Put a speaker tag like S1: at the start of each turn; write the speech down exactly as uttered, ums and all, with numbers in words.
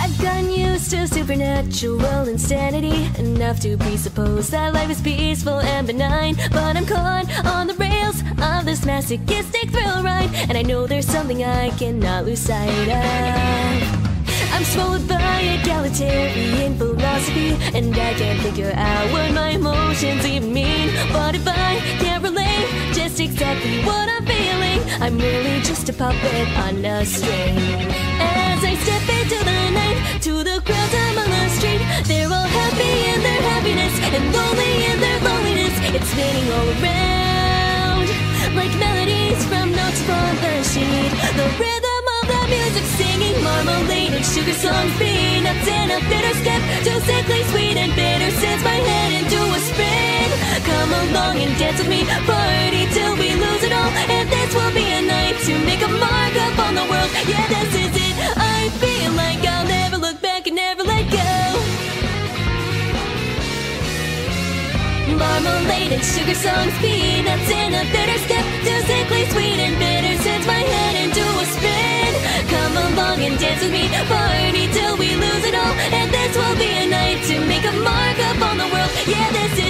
S1: I've gotten used to supernatural insanity, enough to presuppose that life is peaceful and benign. But I'm caught on the rails of this masochistic thrill ride, and I know there's something I cannot lose sight of. I'm swallowed by egalitarian philosophy, and I can't figure out what my emotions even mean. But if I can't relate just exactly what I'm feeling, I'm really just a puppet on a string. As I step into the night, to the crowds among the street, they're all happy in their happiness and lonely in their loneliness. It's spinning all around like melodies from notes upon the sheet. The rhythm of the music singing marmalade and sugar songs, peanuts and a bitter step, too sickly sweet and bitter sends my head into a spin. Come along and dance with me, party till we lose it all, and this will be a night to make a mark up on the world. Yeah, this is it. I feel like I'll never look back and never let go. Marmalade and sugar songs, peanuts and a bitter step, too sickly sweet and bitter sends my head into a spin. Come along and dance with me, party till we lose it all, and this will be a night to make a mark up on the world. Yeah, this is